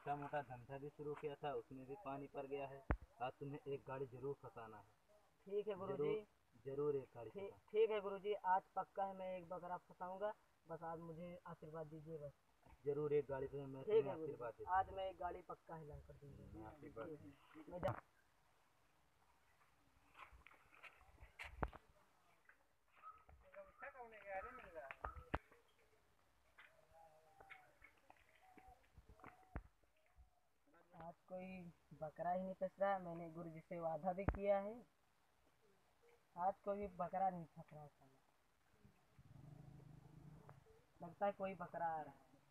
छोटा मोटा धंधा भी शुरू किया था, उसमें भी पानी पड़ गया है। आज तुम्हें एक गाड़ी जरूर फंसाना है। ठीक है गुरुजी। जरूर एक गाड़ी ठीक है गुरुजी, आज पक्का है मैं एक बकरा फंसाऊंगा। बस आज मुझे आशीर्वाद दीजिए बस। जरूर एक गाड़ी पे मैं ठीक तुम्हें है आशीर्वाद गुरुजी, देता आज मैं एक गाड़ी पक्का हिला कर दूंगा। हूँ। आशीर्वाद मैं जा आज कोई बकरा ही नहीं फंस रहा। मैंने गुरुजी से वादा भी किया है, आज कोई बकरा नहीं फंस रहा। साला लगता है कोई बकरा आ रहा है।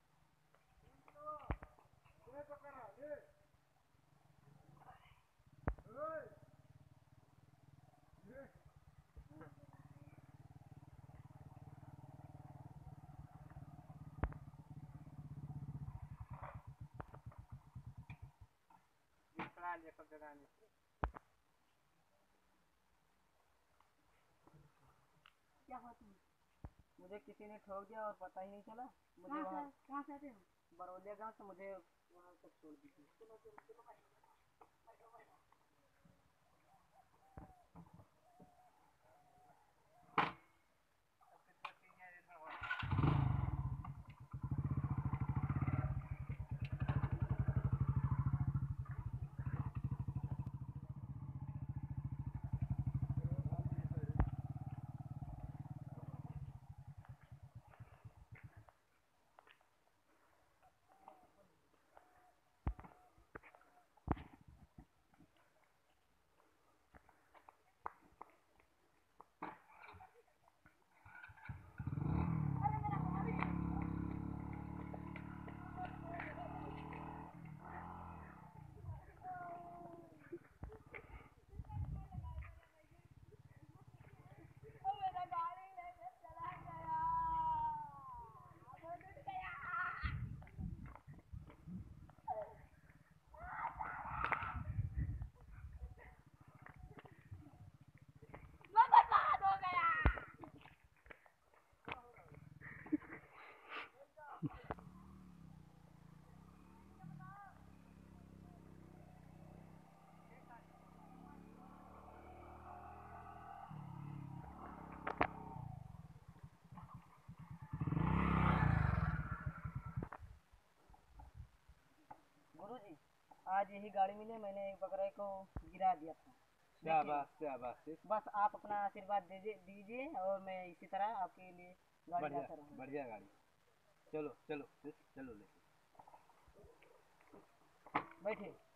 क्या हुआ तुम? मुझे किसी ने ठोक दिया और पता ही नहीं चला। मुझे कहाँ से आते हो? बरौलिया गांव से। मुझे वहाँ तक छोड़ दीजिए। गुरुजी, आज यही गाड़ी मिली, मैंने एक बकरे को गिरा दिया था। शाबाश। बस आप अपना आशीर्वाद दीजिए और मैं इसी तरह आपके लिए गाड़ी लाता रहूँगा। बढ़िया गाड़ी। चलो चलो चलो लेके बैठे।